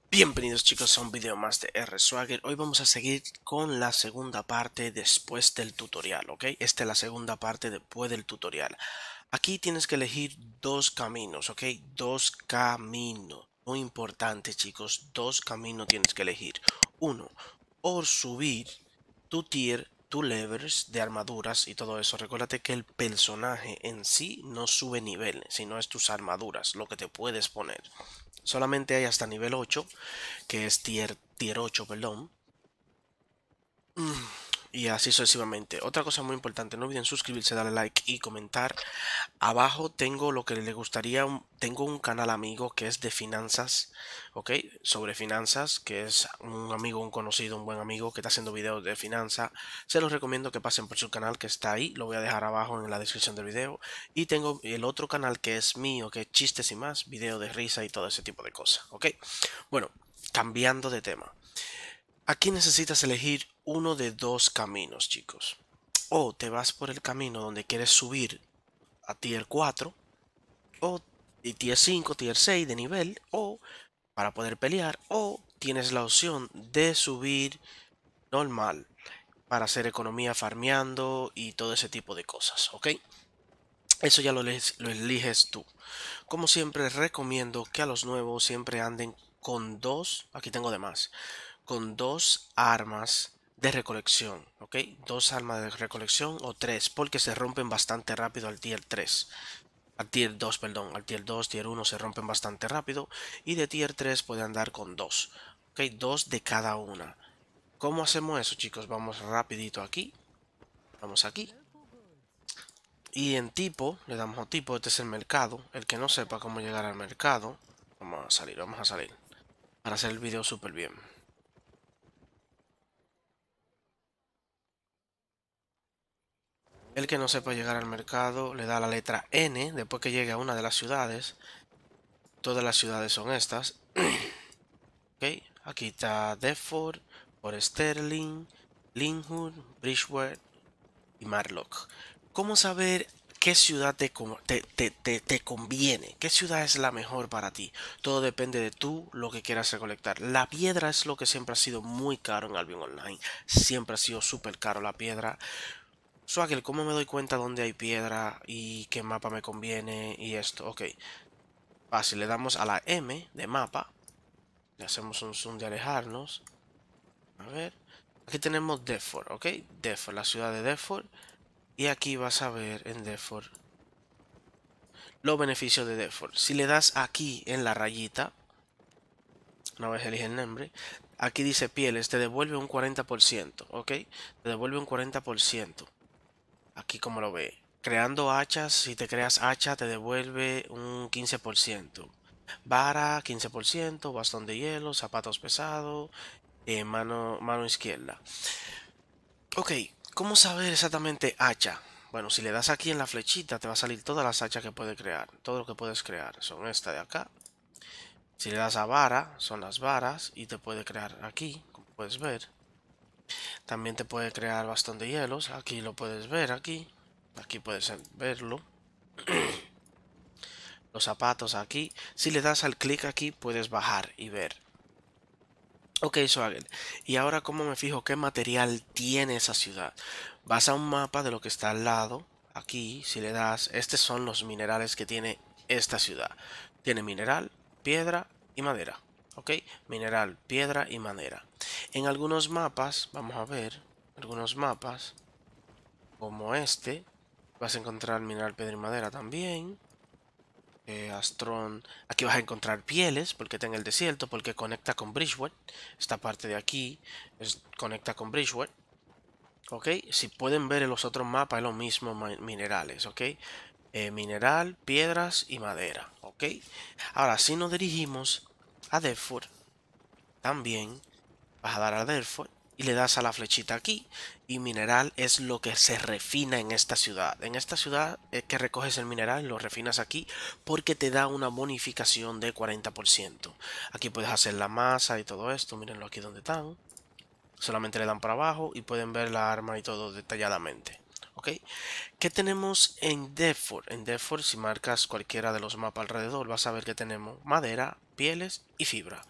Bienvenidos chicos a un video más de R-Swagger. Hoy vamos a seguir con la segunda parte después del tutorial, ¿ok? Esta es la segunda parte después del tutorial. Aquí tienes que elegir dos caminos, ¿ok? Dos caminos. Muy importante chicos, dos caminos tienes que elegir. Uno, o subir tu tier, tu levels de armaduras y todo eso. Recuérdate que el personaje en sí no sube nivel, sino es tus armaduras, lo que te puedes poner. Solamente hay hasta nivel 8 que es tier 8, perdón. Y así sucesivamente. Otra cosa muy importante, no olviden suscribirse, darle like y comentar. Abajo tengo lo que le gustaría, tengo un canal amigo que es de finanzas, ¿ok? Sobre finanzas, que es un amigo, un conocido, un buen amigo que está haciendo videos de finanzas. Se los recomiendo que pasen por su canal que está ahí, lo voy a dejar abajo en la descripción del video. Y tengo el otro canal que es mío, que es chistes y más, video de risa y todo ese tipo de cosas, ¿ok? Bueno, cambiando de tema. Aquí necesitas elegir uno de dos caminos, chicos. O te vas por el camino donde quieres subir a tier 4 o tier 5, tier 6 de nivel o para poder pelear o tienes la opción de subir normal para hacer economía farmeando y todo ese tipo de cosas, ¿ok? Eso ya lo eliges tú. Como siempre recomiendo que a los nuevos siempre anden con dos, aquí tengo de más, con dos armas de recolección, ¿ok? Dos armas de recolección o tres, porque se rompen bastante rápido al tier 3. Al tier 2, perdón, al tier 2, tier 1 se rompen bastante rápido y de tier 3 puede andar con dos, ¿ok? Dos de cada una. ¿Cómo hacemos eso, chicos? Vamos rapidito aquí, vamos aquí. Y en tipo, le damos a tipo, este es el mercado. El que no sepa cómo llegar al mercado, vamos a salir. Para hacer el video súper bien. El que no sepa llegar al mercado le da la letra N después que llegue a una de las ciudades. Todas las ciudades son estas. Ok, aquí está Deptford, Port Sterling, Linwood, Bridgewater y Marlock. ¿Cómo saber qué ciudad te conviene? ¿Qué ciudad es la mejor para ti? Todo depende de tú lo que quieras recolectar. La piedra es lo que siempre ha sido muy caro en Albion Online. Siempre ha sido súper caro la piedra. Swagger, ¿cómo me doy cuenta dónde hay piedra y qué mapa me conviene y esto? Ok, fácil, le damos a la M de mapa, le hacemos un zoom de alejarnos. A ver, aquí tenemos Deptford, ok, Deptford, la ciudad de Deptford. Y aquí vas a ver en Deptford los beneficios de Deptford. Si le das aquí en la rayita, una vez elige el nombre, aquí dice pieles, te devuelve un 40%, ok, te devuelve un 40%. Aquí como lo ve. Creando hachas, si te creas hacha te devuelve un 15%. Vara 15%, bastón de hielo, zapatos pesados, mano izquierda. Ok, ¿cómo saber exactamente hacha? Bueno, si le das aquí en la flechita te va a salir todas las hachas que puedes crear. Todo lo que puedes crear son esta de acá. Si le das a vara, son las varas y te puede crear aquí, como puedes ver. También te puede crear bastón de hielos. Aquí lo puedes ver, aquí. Aquí puedes verlo. Los zapatos aquí. Si le das al clic aquí, puedes bajar y ver. Ok, Swagger. Y ahora, ¿cómo me fijo qué material tiene esa ciudad? Vas a un mapa de lo que está al lado. Aquí, si le das, estos son los minerales que tiene esta ciudad. Tiene mineral, piedra y madera. Ok, mineral, piedra y madera. En algunos mapas, vamos a ver, algunos mapas, como este, vas a encontrar mineral, piedra y madera también. Astrón. Aquí vas a encontrar pieles, porque está en el desierto, porque conecta con Bridgewater. Esta parte de aquí conecta con Bridgewater. ¿Ok? Si pueden ver en los otros mapas, es lo mismo minerales. ¿Ok? Mineral, piedras y madera. ¿Ok? Ahora, si nos dirigimos a Deptford, también vas a dar a Delfos y le das a la flechita aquí. Y mineral es lo que se refina en esta ciudad. En esta ciudad es que recoges el mineral y lo refinas aquí porque te da una bonificación de 40%. Aquí puedes hacer la masa y todo esto. Mírenlo aquí donde están. Solamente le dan para abajo y pueden ver la arma y todo detalladamente. ¿Ok? ¿Qué tenemos en Deptford? En Deptford, si marcas cualquiera de los mapas alrededor, vas a ver que tenemos madera, pieles y fibra.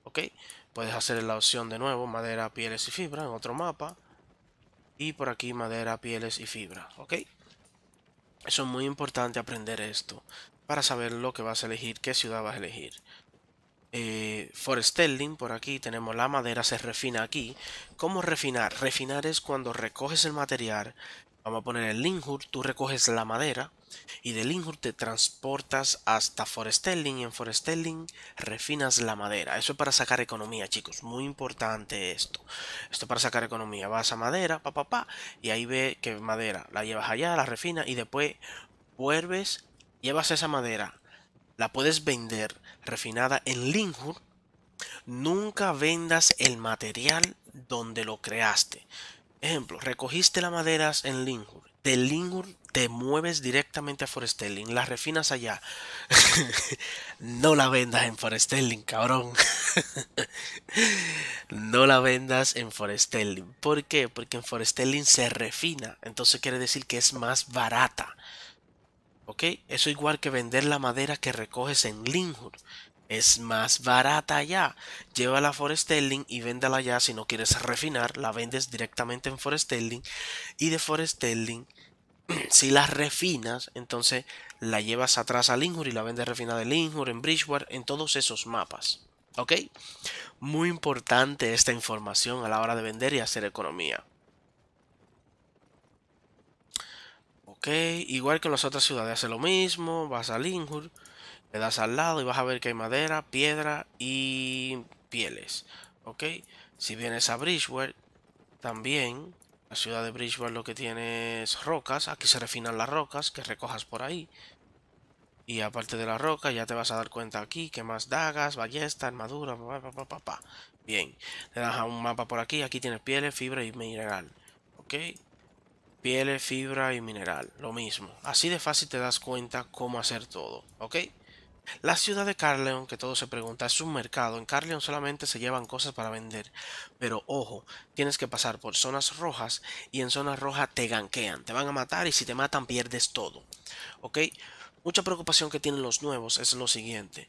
¿ok? Puedes hacer la opción de nuevo, madera, pieles y fibra en otro mapa. Y por aquí madera, pieles y fibra, ¿ok? Eso es muy importante aprender esto para saber lo que vas a elegir, qué ciudad vas a elegir. Forestelling, por aquí tenemos la madera, se refina aquí. ¿Cómo refinar? Refinar es cuando recoges el material. Vamos a poner el Linhur, tú recoges la madera y de Linhur te transportas hasta Forestelling y en Forestelling refinas la madera. Eso es para sacar economía, chicos. Muy importante esto. Esto es para sacar economía. Vas a madera, y ahí ve que madera la llevas allá, la refinas y después vuelves, llevas esa madera, la puedes vender refinada en Linhur. Nunca vendas el material donde lo creaste. Ejemplo, recogiste las maderas en Linhur. De Linhur te mueves directamente a Forestelling, la refinas allá. No la vendas en Forestelling, cabrón. No la vendas en Forestelling. ¿Por qué? Porque en Forestelling se refina. Entonces quiere decir que es más barata. ¿Ok? Eso igual que vender la madera que recoges en Linwood. Es más barata allá. Llévala a Forestelling y véndala allá. Si no quieres refinar, la vendes directamente en Forestelling. Y de Forestelling, si la refinas, entonces la llevas atrás a Linwood y la vendes refinada en Linwood, en Bridgewater, en todos esos mapas. ¿Ok? Muy importante esta información a la hora de vender y hacer economía. Ok, igual que en las otras ciudades, hace lo mismo, vas a Linwood, le das al lado y vas a ver que hay madera, piedra y pieles. Ok, si vienes a Bridgewater, también la ciudad de Bridgewater lo que tiene es rocas. Aquí se refinan las rocas que recojas por ahí. Y aparte de la roca, ya te vas a dar cuenta aquí que más dagas, ballesta, armadura, Bien, le das a un mapa por aquí. Aquí tienes pieles, fibra y mineral. Ok, pieles, fibra y mineral, lo mismo. Así de fácil te das cuenta cómo hacer todo, ¿ok? La ciudad de Carleon, que todo se pregunta, es un mercado. En Carleon solamente se llevan cosas para vender. Pero ojo, tienes que pasar por zonas rojas y en zonas rojas te gankean, te van a matar y si te matan pierdes todo, ¿ok? Mucha preocupación que tienen los nuevos es lo siguiente.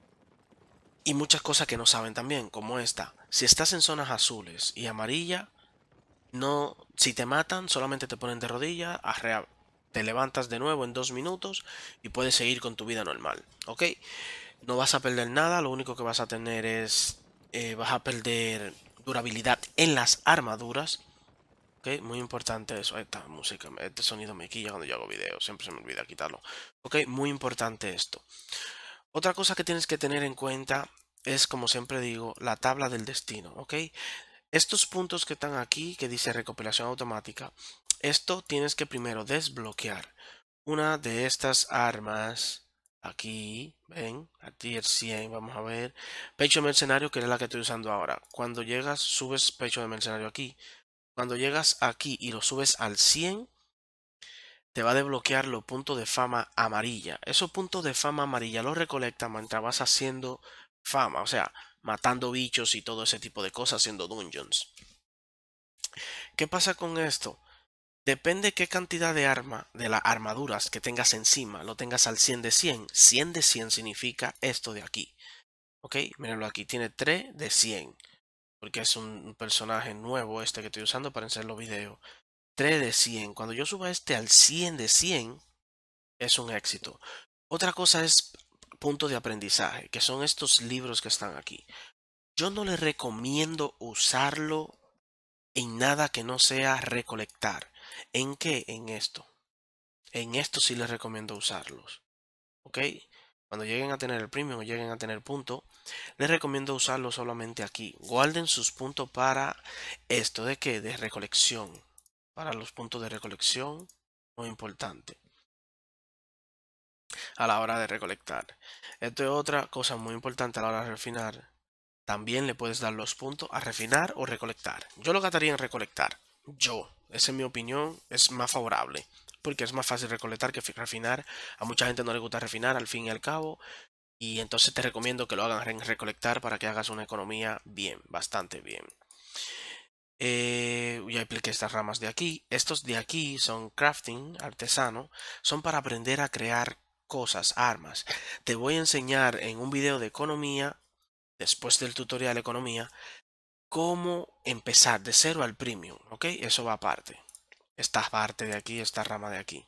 Y muchas cosas que no saben también, como esta. Si estás en zonas azules y amarillas, no, si te matan, solamente te ponen de rodillas, te levantas de nuevo en 2 minutos y puedes seguir con tu vida normal, ¿ok? No vas a perder nada, lo único que vas a tener es, vas a perder durabilidad en las armaduras, ¿ok? Muy importante eso, esta música, este sonido me quilla cuando yo hago videos, siempre se me olvida quitarlo, ¿ok? Muy importante esto. Otra cosa que tienes que tener en cuenta es, como siempre digo, la tabla del destino, ¿ok? Estos puntos que están aquí, que dice recopilación automática, esto tienes que primero desbloquear una de estas armas. Aquí, ven, a tier 100, vamos a ver. Pecho de mercenario, que es la que estoy usando ahora. Cuando llegas, subes pecho de mercenario aquí. Cuando llegas aquí y lo subes al 100, te va a desbloquear los puntos de fama amarilla. Esos puntos de fama amarilla los recolectas mientras vas haciendo fama, o sea, matando bichos y todo ese tipo de cosas, haciendo dungeons. ¿Qué pasa con esto? Depende qué cantidad de de las armaduras que tengas encima, lo tengas al 100 de 100. 100 de 100 significa esto de aquí. ¿Ok? Mírenlo aquí, tiene 3 de 100. Porque es un personaje nuevo este que estoy usando para hacer los videos. 3 de 100. Cuando yo suba este al 100 de 100, es un éxito. Otra cosa es punto de aprendizaje, que son estos libros que están aquí. Yo no les recomiendo usarlo en nada que no sea recolectar. ¿En qué? En esto. En esto sí les recomiendo usarlos. ¿Ok? Cuando lleguen a tener el premium o lleguen a tener punto, les recomiendo usarlo solamente aquí. Guarden sus puntos para esto de que de recolección. Para los puntos de recolección, muy importante a la hora de recolectar. Esto es otra cosa muy importante a la hora de refinar. También le puedes dar los puntos a refinar o recolectar. Yo lo gastaría en recolectar. Esa es mi opinión, es más favorable. Porque es más fácil recolectar que refinar. A mucha gente no le gusta refinar al fin y al cabo. Y entonces te recomiendo que lo hagan en recolectar para que hagas una economía bien, bastante bien. Ya expliqué estas ramas de aquí. Estos de aquí son crafting, artesano. Son para aprender a crear cosas, armas. Te voy a enseñar en un video de economía después del tutorial economía, cómo empezar de cero al premium, ¿ok? Eso va aparte. Esta parte de aquí, esta rama de aquí.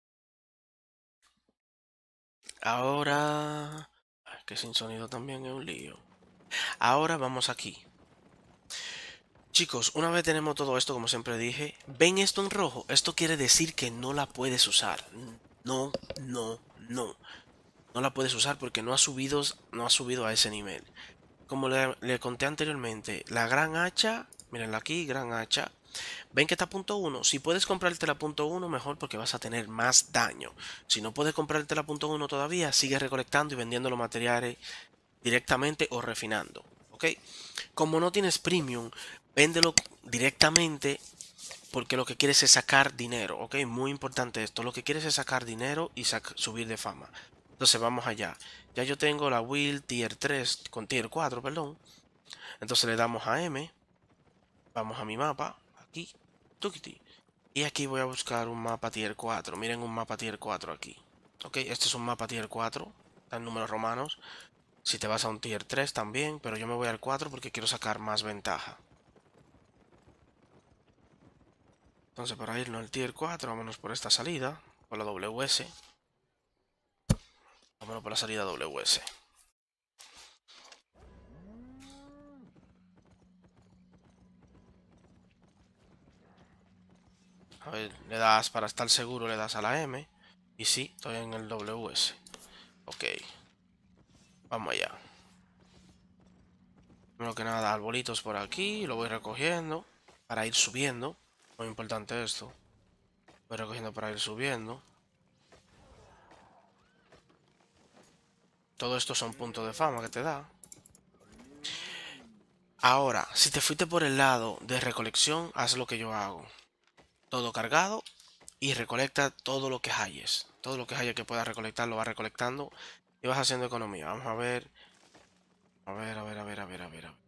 Ahora... que sin sonido también es un lío. Ahora vamos aquí. Chicos, una vez tenemos todo esto, como siempre dije, ¿ven esto en rojo? Esto quiere decir que no la puedes usar. No, no, no. No la puedes usar porque no ha subido a ese nivel. Como le conté anteriormente, la gran hacha, mírenla aquí, gran hacha. ¿Ven que está a punto 1? Si puedes comprarte la punto 1, mejor porque vas a tener más daño. Si no puedes comprarte la punto 1 todavía, sigue recolectando y vendiendo los materiales directamente o refinando. ¿Ok? Como no tienes premium, véndelo directamente porque lo que quieres es sacar dinero. ¿Ok? Muy importante esto. Lo que quieres es sacar dinero y subir de fama. Entonces vamos allá. Ya yo tengo la Will Tier 3 con Tier 4, perdón. Entonces le damos a M. Vamos a mi mapa. Aquí. Tukiti. Y aquí voy a buscar un mapa Tier 4. Miren un mapa Tier 4 aquí. Ok, este es un mapa Tier 4. Está en números romanos. Si te vas a un Tier 3 también. Pero yo me voy al 4 porque quiero sacar más ventaja. Entonces para irnos al Tier 4, vámonos por esta salida. Por la WS. Vámonos por la salida WS. A ver, le das para estar seguro, le das a la M. Y sí, estoy en el WS. Ok. Vamos allá. Primero que nada, arbolitos por aquí. Lo voy recogiendo para ir subiendo. Muy importante esto. Voy recogiendo para ir subiendo. Todo esto son puntos de fama que te da. Ahora, si te fuiste por el lado de recolección, haz lo que yo hago. Todo cargado y recolecta todo lo que halles. Todo lo que hayas que puedas recolectar, lo vas recolectando y vas haciendo economía. Vamos a ver. A ver, a ver, a ver, a ver, a ver.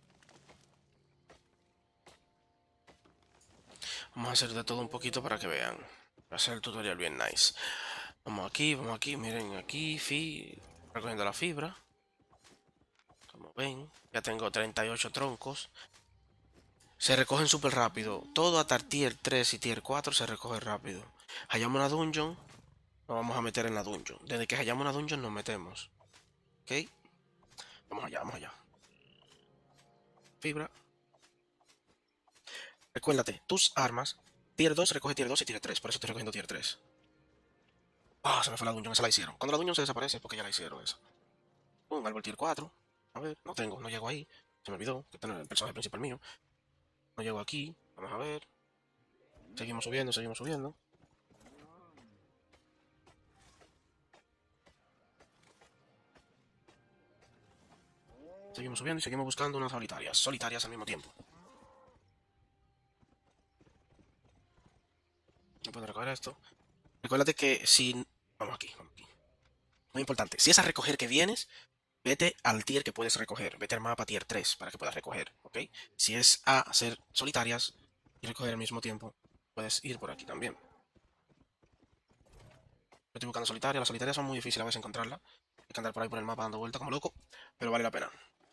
Vamos a hacer de todo un poquito para que vean. Va a ser el tutorial bien nice. Vamos aquí, miren aquí, recogiendo la fibra. Como ven, ya tengo 38 troncos. Se recogen súper rápido. Todo hasta tier 3 y tier 4 se recoge rápido. Hallamos una dungeon, nos vamos a meter en la dungeon. Desde que hallamos una dungeon nos metemos. ¿Ok? Vamos allá, vamos allá. Fibra. Recuérdate, tus armas. Tier 2 recoge tier 2 y tier 3. Por eso estoy recogiendo tier 3. Ah, se me fue la dungeon, esa la hicieron. Cuando la dungeon se desaparece es porque ya la hicieron esa. Un árbol tier 4. A ver, no tengo, no llego ahí. Se me olvidó que está en el personaje principal mío. No llego aquí. Vamos a ver. Seguimos subiendo, seguimos subiendo. Seguimos subiendo y seguimos buscando unas solitarias. Solitarias al mismo tiempo. No puedo recoger esto. Recuérdate que si... Vamos aquí, vamos aquí. Muy importante. Si es a recoger que vienes, vete al tier que puedes recoger. Vete al mapa tier 3 para que puedas recoger, ¿ok? Si es a hacer solitarias y recoger al mismo tiempo, puedes ir por aquí también. Yo estoy buscando solitarias. Las solitarias son muy difíciles a veces encontrarlas. Hay que andar por ahí por el mapa dando vueltas como loco, pero vale la pena.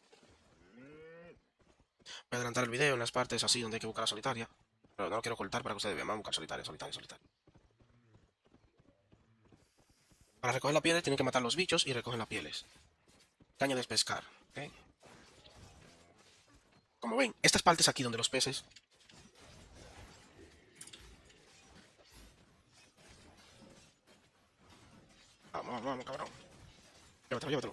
Voy a adelantar el video en las partes así donde hay que buscar la solitaria. Pero no lo quiero ocultar para que ustedes vean. Vamos a buscar solitaria, solitaria, solitaria. Para recoger la piel tienen que matar los bichos y recogen las pieles. Caña de pescar, ¿ok? Como ven, estas partes aquí donde los peces... Vamos, vamos, vamos, cabrón. Llévatelo, llévatelo.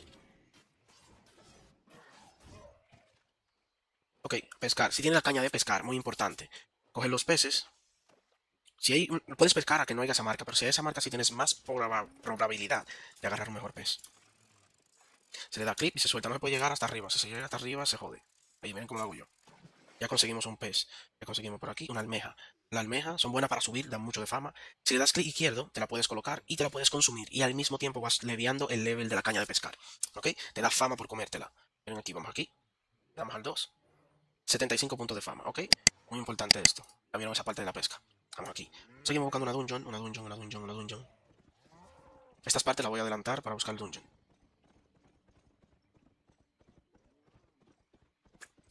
Ok, pescar. Si tienes la caña de pescar, muy importante. Coger los peces. Si hay, puedes pescar a que no haya esa marca, pero si hay esa marca, sí tienes más probabilidad de agarrar un mejor pez. Se le da clip y se suelta. No se puede llegar hasta arriba. Si se llega hasta arriba, se jode. Ahí ven cómo lo hago yo. Ya conseguimos un pez. Ya conseguimos por aquí una almeja. La almeja son buenas para subir, dan mucho de fama. Si le das clic izquierdo, te la puedes colocar y te la puedes consumir. Y al mismo tiempo vas leviando el level de la caña de pescar. ¿Ok? Te da fama por comértela. Ven aquí, vamos aquí. Le damos al 2. 75 puntos de fama, ¿ok? Muy importante esto. Ya vieron esa parte de la pesca. Vamos aquí. Seguimos buscando una dungeon, una dungeon, una dungeon, una dungeon. Estas partes las voy a adelantar para buscar el dungeon.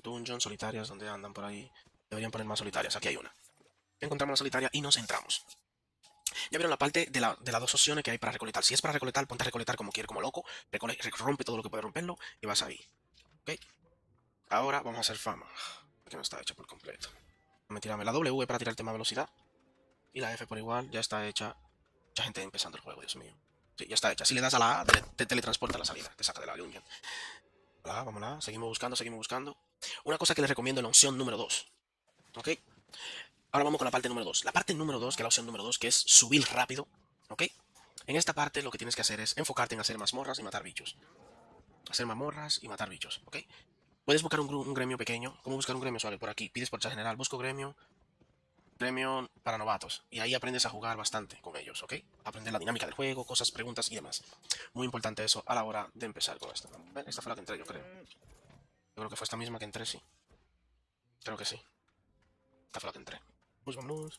Dungeon, solitarias, donde andan por ahí. Deberían poner más solitarias. Aquí hay una. Encontramos la solitaria y nos entramos. Ya vieron la parte de las dos opciones que hay para recolectar. Si es para recolectar, ponte a recolectar como quieres, como loco. Rompe todo lo que puede romperlo y vas ahí. ¿Ok? Ahora vamos a hacer fama. Que no está hecha por completo. Tirarme la W para tirarte más velocidad. Y la F por igual, ya está hecha. Mucha gente empezando el juego, Dios mío. Sí, ya está hecha. Si le das a la A, te teletransporta a la salida. Te saca de la dungeon. Vámonos. Seguimos buscando, seguimos buscando. Una cosa que les recomiendo es la opción número 2. ¿Ok? Ahora vamos con la parte número 2. La parte número 2, que es la opción número 2, que es subir rápido. ¿Ok? En esta parte lo que tienes que hacer es enfocarte en hacer mazmorras y matar bichos. Hacer mazmorras y matar bichos. ¿Ok? Puedes buscar un gremio pequeño. ¿Cómo buscar un gremio? Suave, por aquí. Pides por chat general. Busco gremio para novatos. Y ahí aprendes a jugar bastante con ellos, ¿ok? Aprender la dinámica del juego, cosas, preguntas y demás. Muy importante eso a la hora de empezar con esto. Esta fue la que entré, yo creo. Yo creo que fue esta misma que entré, sí. Creo que sí. Esta fue la que entré. Pues vámonos.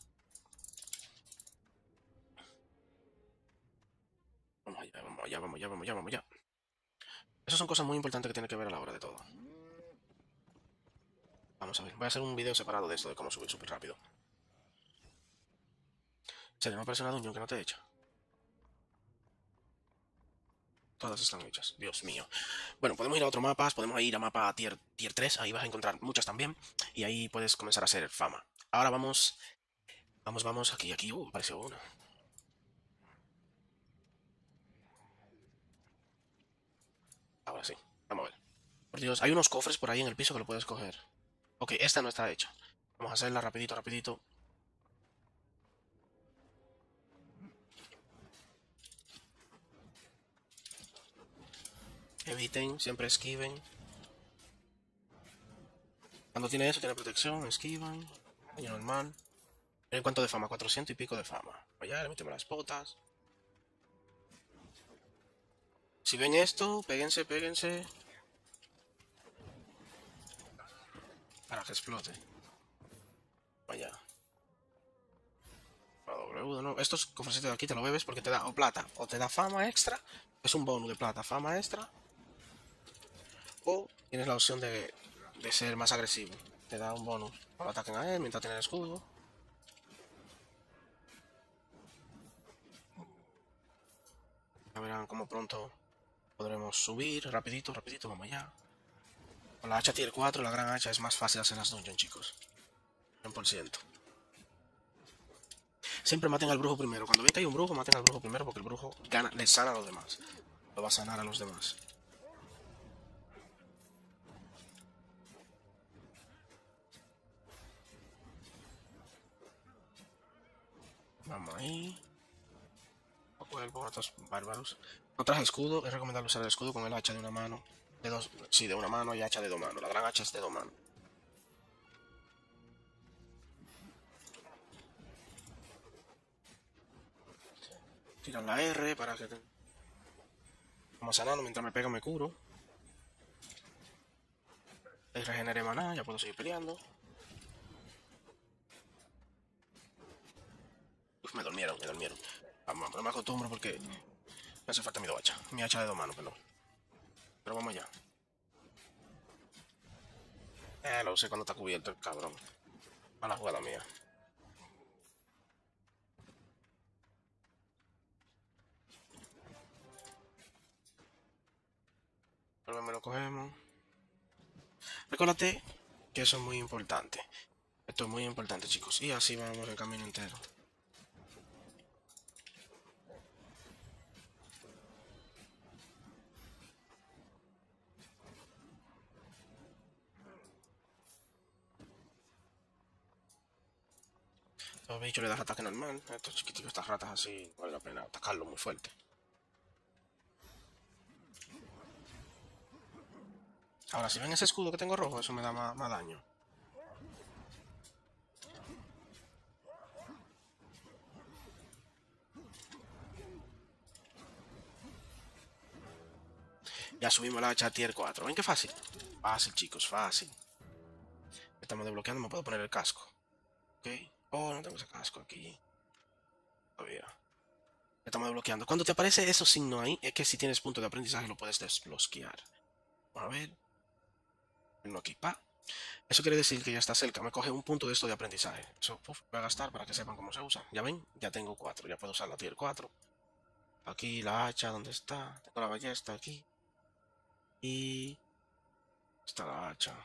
Vamos allá, vamos allá, vamos allá, vamos allá, vamos allá. Esas son cosas muy importantes que tiene que ver a la hora de todo. Vamos a ver, voy a hacer un video separado de esto, de cómo subir súper rápido. ¿En serio, no aparece una dungeon que no te echa? Todas están hechas, Dios mío. Bueno, podemos ir a otro mapa, podemos ir a mapa tier 3, ahí vas a encontrar muchas también. Y ahí puedes comenzar a hacer fama. Ahora vamos, vamos, aquí, apareció una. Ahora sí, vamos a ver. Por Dios, hay unos cofres por ahí en el piso que lo puedes coger. Ok, esta no está hecha. Vamos a hacerla rapidito, rapidito. Eviten, siempre esquiven. Cuando tiene eso, tiene protección, esquivan. Daño normal. ¿En cuánto de fama? 400 y pico de fama. Allá le metemos las botas. Si ven esto, péguense, péguense. Para que explote. Vaya. W, no. Estos cofrecitos de aquí te lo bebes porque te da o plata o te da fama extra. Es un bonus de plata, fama extra. O tienes la opción de ser más agresivo. Te da un bonus. No ataquen a él mientras tiene el escudo. Ya verán cómo pronto podremos subir. Rapidito, rapidito, vamos allá. Con la hacha tier 4, la gran hacha, es más fácil hacer las dungeons, chicos. 100%. Siempre maten al brujo primero. Cuando ven que hay un brujo, maten al brujo primero porque el brujo gana, le sana a los demás. Lo va a sanar a los demás. Vamos ahí. Vuelvo a estos bárbaros. No traje escudo, es recomendable usar el escudo con el hacha de una mano. De dos, sí, de una mano y hacha de dos manos. La gran hacha es de dos manos. Tiran la R para que... Vamos sanando, mientras me pega me curo. Ahí regeneré maná, ya puedo seguir peleando. Uf, me durmieron, me durmieron. Vamos, no me acostumbro porque me hace falta mi dos hacha. Mi hacha de dos manos, perdón. Pero vamos allá. Lo sé cuando está cubierto el cabrón. Mala jugada mía. Pero me lo cogemos. Recuérdate que eso es muy importante. Esto es muy importante, chicos. Y así vamos el camino entero. Los bichos le das ataque normal. Estos chiquiticos, estas ratas así, vale la pena atacarlos muy fuerte. Ahora, si ven ese escudo que tengo rojo, eso me da más daño. Ya subimos la hacha tier 4. ¿Ven qué fácil? Fácil, chicos, fácil. Estamos desbloqueando, me puedo poner el casco. Ok. Oh, no tengo ese casco aquí. Todavía. Estamos desbloqueando. Cuando te aparece esos signos ahí, es que si tienes punto de aprendizaje lo puedes desbloquear. Vamos a ver. Vengo aquí, pa. Eso quiere decir que ya está cerca. Me coge un punto de esto de aprendizaje. Eso voy a gastar para que sepan cómo se usa. Ya ven, ya tengo 4. Ya puedo usar la tier 4. Aquí la hacha, ¿dónde está? Tengo la ballesta aquí. Y está la hacha.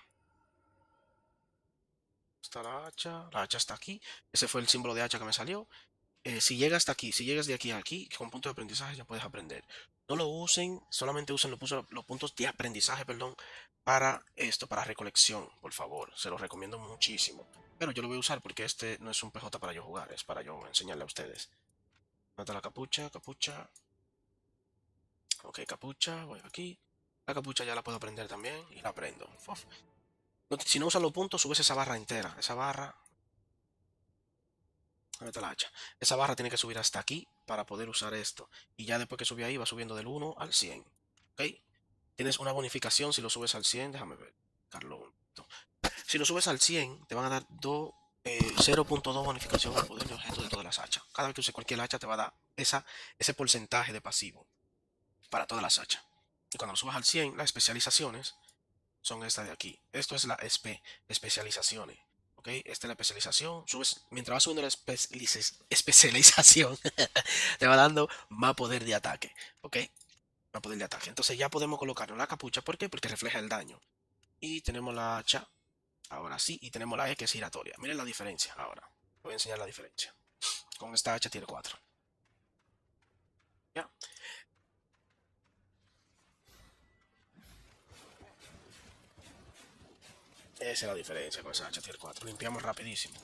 Está la hacha. La hacha está aquí. Ese fue el símbolo de hacha que me salió. Si llegas hasta aquí, si llegas de aquí a aquí, con punto de aprendizaje ya puedes aprender. No lo usen, solamente usen los puntos de aprendizaje, perdón, para esto, para recolección, por favor. Se los recomiendo muchísimo. Pero yo lo voy a usar porque este no es un PJ para yo jugar, es para yo enseñarle a ustedes. ¿Dónde está la capucha? Capucha. Ok, capucha, voy aquí. La capucha ya la puedo aprender también y la aprendo. Uf. Si no usan los puntos, subes esa barra entera. Esa barra. ¿Dónde está la hacha? Esa barra tiene que subir hasta aquí para poder usar esto. Y ya después que subí ahí, va subiendo del 1 al 100. ¿Ok? Tienes una bonificación si lo subes al 100. Déjame ver. Carlos. Si lo subes al 100, te van a dar 0.2 bonificación al poder de objeto de todas las hachas. Cada vez que uses cualquier hacha, te va a dar ese porcentaje de pasivo para todas las hachas. Y cuando lo subas al 100, las especializaciones son estas de aquí. Esto es la especializaciones. ¿Ok? Esta es la especialización. Subes, mientras vas subiendo la especialización, te va dando más poder de ataque. ¿Ok? Más poder de ataque. Entonces ya podemos colocarnos la capucha. ¿Por qué? Porque refleja el daño. Y tenemos la hacha. Ahora sí. Y tenemos la E que es giratoria. Miren la diferencia ahora. Voy a enseñar la diferencia. Con esta hacha tiene 4. ¿Ya? Esa es la diferencia con esa hacha tier 4. Limpiamos rapidísimo.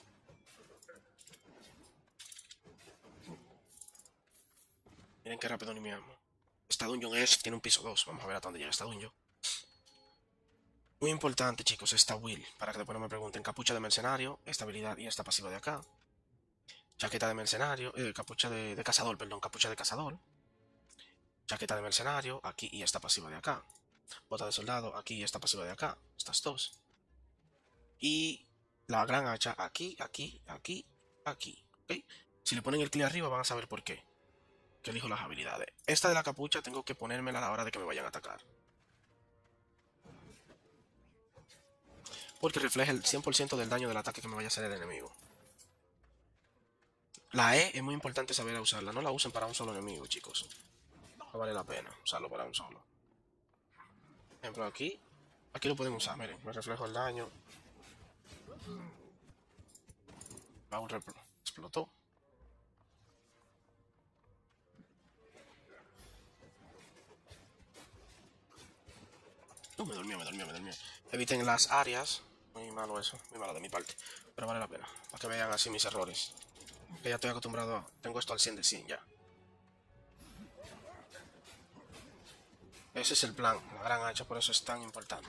Miren qué rápido limpiamos. Esta dungeon tiene un piso 2. Vamos a ver a dónde llega esta dungeon. Muy importante, chicos, esta will. Para que después no me pregunten. Capucha de mercenario, esta habilidad y esta pasiva de acá. Chaqueta de mercenario, capucha de cazador, perdón, capucha de cazador. Chaqueta de mercenario, aquí y esta pasiva de acá. Bota de soldado, aquí y esta pasiva de acá. Estas dos. Y la gran hacha aquí, aquí, aquí, aquí. ¿Okay? Si le ponen el clic arriba van a saber por qué. Que elijo las habilidades. Esta de la capucha tengo que ponérmela a la hora de que me vayan a atacar. Porque refleja el 100% del daño del ataque que me vaya a hacer el enemigo. La E es muy importante saber usarla. No la usen para un solo enemigo, chicos. No vale la pena usarlo para un solo. Por ejemplo, aquí. Aquí lo pueden usar, miren. Me reflejo el daño. Baúl explotó. Me durmió. Eviten las áreas. Muy malo eso. Muy malo de mi parte. Pero vale la pena. Para que vean así mis errores. Que ya estoy acostumbrado a... Tengo esto al 100 de 100 ya. Ese es el plan. La gran hacha, por eso es tan importante.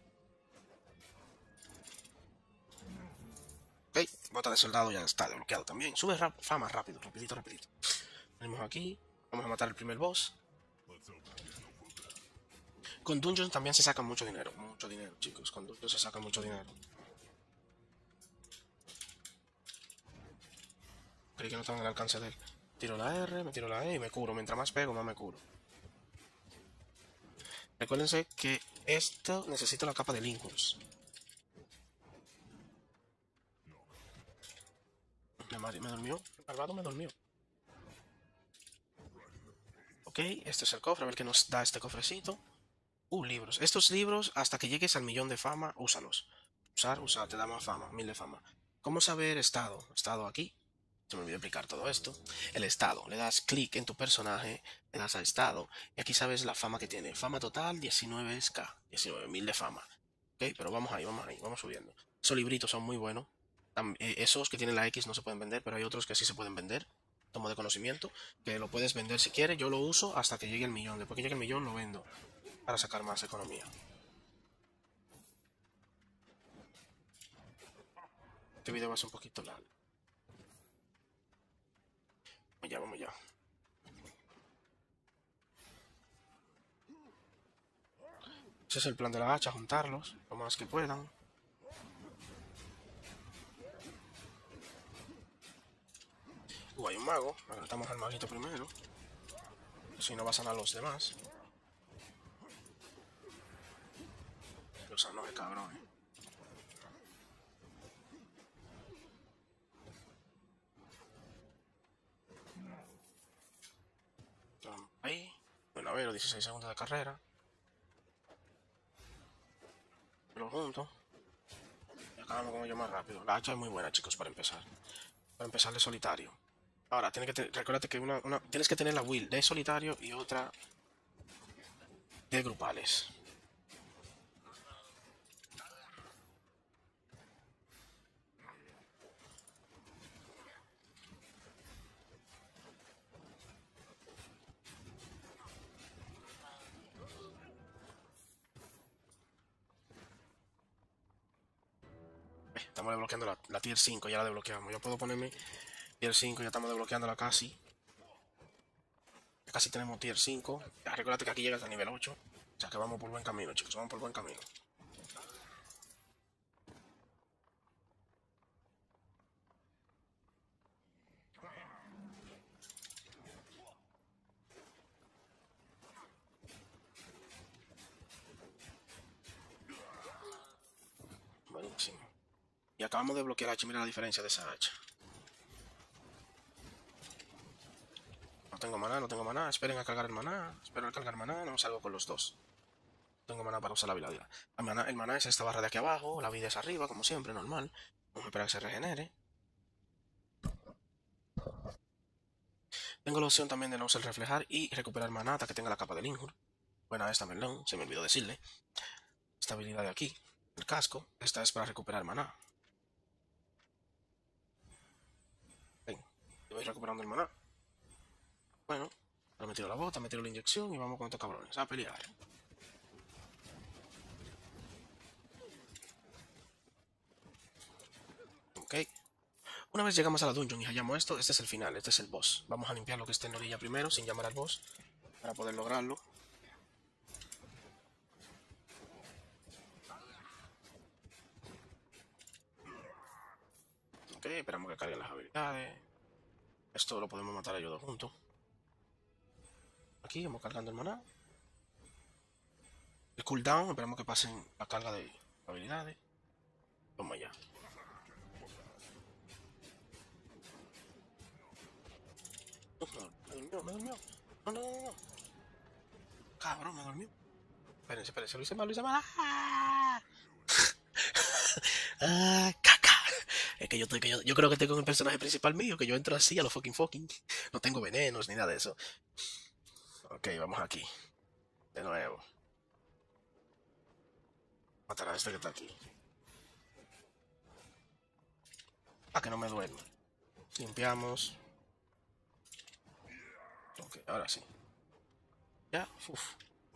Ok. Bota de soldado ya está desbloqueado también. Sube fama rápido. Rapidito. Venimos aquí. Vamos a matar el primer boss. Con Dungeons también se saca mucho dinero. Mucho dinero, chicos. Con Dungeons se saca mucho dinero. Creí que no estaba en el alcance de él. Tiro la R, me tiro la E y me curo. Mientras más pego, más me curo. Recuérdense que esto necesito la capa de Lincolns. Me durmió. El malvado me durmió. Ok, este es el cofre. A ver qué nos da este cofrecito. Libros. Estos libros, hasta que llegues al 1.000.000 de fama, úsalos. Usar, te da más fama, 1000 de fama. ¿Cómo saber estado? Estado aquí. Se me olvidó explicar todo esto. El estado. Le das clic en tu personaje, le das a estado. Y aquí sabes la fama que tiene. Fama total, 19k. 19.000 de fama. Ok, pero vamos ahí, vamos subiendo. Esos libritos son muy buenos. Esos que tienen la X no se pueden vender, pero hay otros que sí se pueden vender. Tomo de conocimiento, que lo puedes vender si quieres. Yo lo uso hasta que llegue el 1.000.000. Después que llegue el 1.000.000 lo vendo para sacar más economía. Este video va a ser un poquito largo. Vamos ya. Ese es el plan de la hacha, juntarlos lo más que puedan. Hay un mago, agratamos al maguito primero. Si no va a sanar a los demás. Los sanos de cabrón. ver, 16 segundos de carrera. Lo junto. Y acabamos con ello más rápido. La hacha es muy buena, chicos, para empezar. Para empezar de solitario. Ahora, recuérdate que tienes que tener la build de solitario y otra de grupales. Estamos desbloqueando la tier 5, ya la desbloqueamos. Yo puedo ponerme tier 5, ya estamos desbloqueándola casi. Ya casi tenemos tier 5. Ya, recuerda que aquí llegas a nivel 8. O sea que vamos por buen camino, chicos, vamos por buen camino. Buenísimo. Y acabamos de bloquear la hacha, mira la diferencia de esa hacha. No tengo maná, no tengo maná. Esperen a cargar el maná. Espero a cargar el maná, no salgo con los dos. No tengo maná para usar la habilidad. El maná es esta barra de aquí abajo, la vida es arriba, como siempre, normal. Vamos a esperar a que se regenere. Tengo la opción también de no usar el reflejar y recuperar maná hasta que tenga la capa del Injur. Buena esta, melón, se me olvidó decirle. Esta habilidad de aquí, el casco, esta es para recuperar maná. Ven, voy recuperando el maná. Bueno, ahora me tiro la bota, me tiro la inyección y vamos con estos cabrones a pelear. Ok. Una vez llegamos a la dungeon y hallamos esto, este es el final, este es el boss. Vamos a limpiar lo que esté en la orilla primero, sin llamar al boss, para poder lograrlo. Ok, esperamos que carguen las habilidades. Esto lo podemos matar a ellos dos juntos. Aquí vamos cargando el maná. El cooldown, esperamos que pasen la carga de habilidades. Toma ya. Me durmió. No. Cabrón, me durmió. Espérense, lo hice mal. ¡Ah! Caca. Es que yo creo que estoy con el personaje principal mío, que yo entro así a lo fucking. No tengo venenos ni nada de eso. Ok, vamos aquí. De nuevo. Matar a este que está aquí. Para que no me duerma. Limpiamos. Ok, ahora sí. Ya, uff.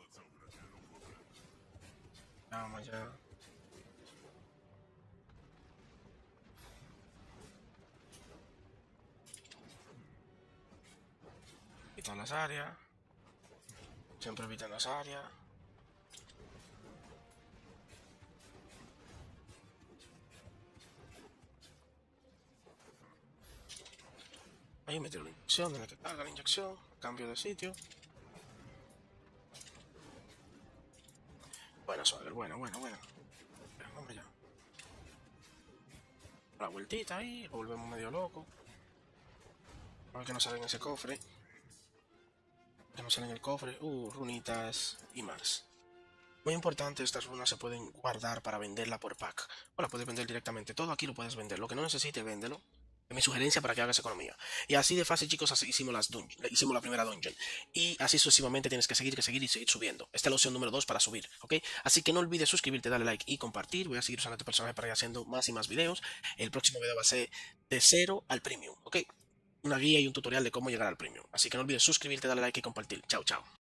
Vamos ya. Evitan las áreas. Siempre evitan las áreas. Ahí metieron la inyección, tiene que cargar la inyección. Cambio de sitio. Buena, Swagger, buena. Hombre, ya. La vueltita ahí, lo volvemos medio loco. A ver que no sale en ese cofre. Que no sale en el cofre. Runitas y más. Muy importante, estas runas se pueden guardar para venderla por pack. O la puedes vender directamente. Todo aquí lo puedes vender. Lo que no necesites, véndelo. Es mi sugerencia para que hagas economía. Y así de fácil, chicos, así hicimos la primera dungeon. Y así sucesivamente tienes que seguir y seguir subiendo. Esta es la opción número 2 para subir, ¿ok? Así que no olvides suscribirte, darle like y compartir. Voy a seguir usando este personaje para ir haciendo más y más videos. El próximo video va a ser de 0 al premium, ¿ok? Una guía y un tutorial de cómo llegar al premium. Así que no olvides suscribirte, darle like y compartir. Chao.